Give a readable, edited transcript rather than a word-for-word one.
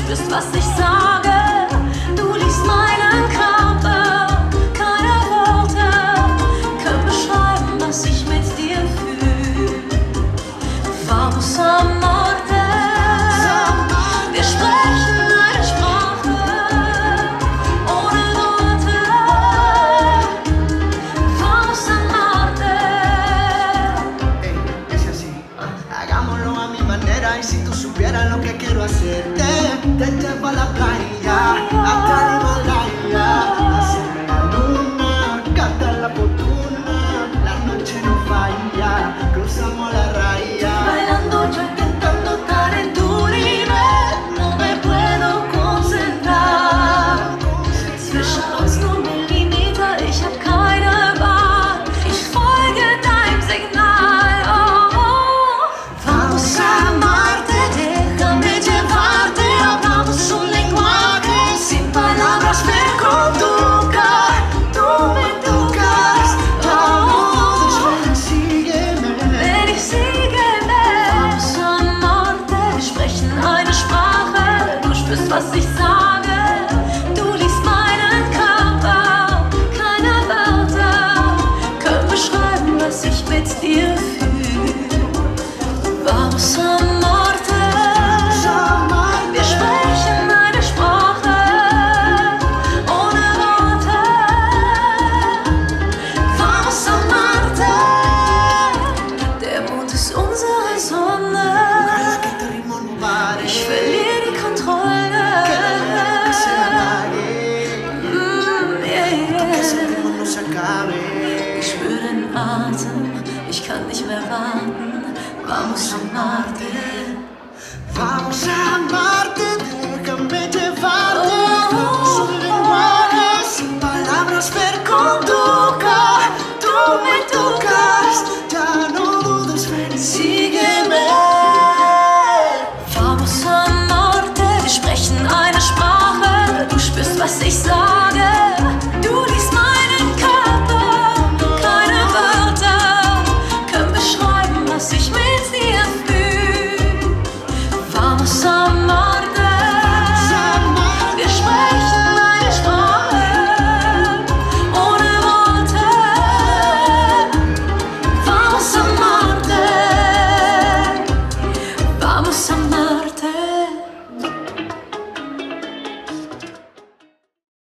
spürst, was ich sage. Du liest meinen Körper. Keine Worte können beschreiben, was ich mit dir fühle. Vamos a amarte. Wir sprechen eine Sprache ohne Worte. Vamos a amarte. Ey, dice así. Hagámoslo a mi manera y si tú supieras lo que quiero hacerte, te llevo a la playa, hasta el Himalaya, hacia la luna, canta la fortuna, la noche no falla, cruzamos la raya. Bailando yo intentando estar en tu nivel, no me puedo concentrar. Zwischen uns nur Millimeter, ich hab keine Wahl. Ich folge deinem Signal. Oh, oh. Vamos a amarte, déjame llevarte. Hablamos un lenguaje sin palabras, me conduzcas. Tú me tocas. Oh, Sígueme. wenn ich sígueme. Vamos a amarte, wir sprechen eine Sprache. Du spürst, was ich sage. Du liest meinen Körper. Keine Wörter können beschreiben, was ich mit dir fühle. Vamos a amarte. Wir sprechen eine Sprache ohne Worte. Vamos a amarte. Der Mond ist unsere Sonne. Ojalá que este ritmo no pare, Ich verliere die Kontrolle. que se apague, que ese Yeah. ritmo no se acabe. Ich spüre den Atem, ich kann nicht mehr warten. Vamos a amarte. Vamos a amar.